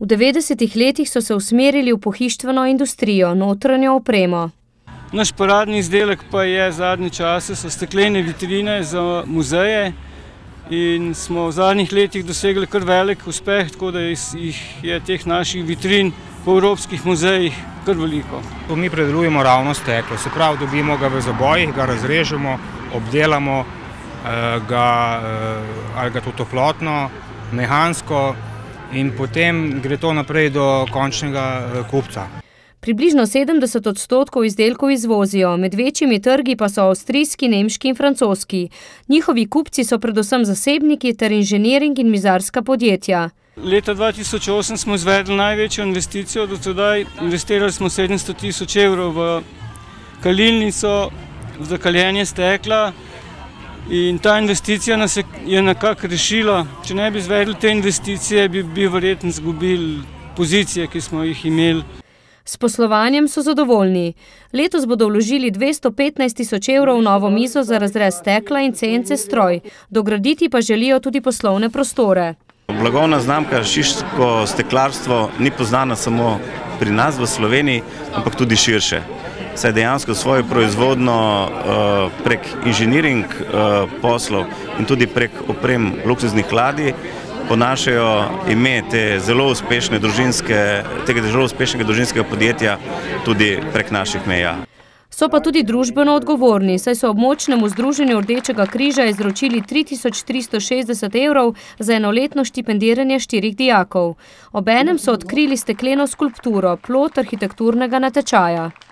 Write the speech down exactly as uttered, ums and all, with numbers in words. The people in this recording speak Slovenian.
V devetdesetih letih so se usmerili v pohištveno industrijo, notranjo opremo. Naš paradni izdelek pa je zadnje čase so steklene vitrine za muzeje in smo v zadnjih letih dosegli kar velik uspeh, tako da jih je teh naših vitrin po evropskih muzejih kar veliko. Mi predelujemo ravno steklo, se pravi, dobimo ga v zabojih, ga razrežemo, obdelamo ga, ali ga to toplotno, mehansko in potem gre to naprej do končnega kupca. Približno sedemdeset odstotkov izdelkov izvozijo, med večjimi trgi pa so avstrijski, nemški in francoski. Njihovi kupci so predvsem zasebniki ter inženiring in mizarska podjetja. Leta dva tisoč osem smo izvedli največjo investicijo do tedaj. Investirali smo sedemsto tisoč evrov v kalilnico za kaljenje stekla in ta investicija nas je nekako rešila. Če ne bi izvedli te investicije, bi, bi verjetno izgubili pozicije, ki smo jih imeli. S poslovanjem so zadovoljni. Letos bodo vložili dvesto petnajst tisoč evrov v novo mizo za razrez stekla in C N C stroj. Dograditi pa želijo tudi poslovne prostore. Blagovna znamka Šiško steklarstvo ni poznana samo pri nas v Sloveniji, ampak tudi širše. Saj dejansko svojo proizvodno prek inženiring poslov in tudi prek oprem luksuznih ladij ponašajo ime te zelo uspešne družinske, tega zelo uspešnega družinskega podjetja tudi prek naših meja. So pa tudi družbeno odgovorni, saj so območnemu združenju Rdečega križa izročili tri tisoč tristo šestdeset evrov za enoletno štipendiranje štirih dijakov. Obenem so odkrili stekleno skulpturo, plod arhitekturnega natečaja.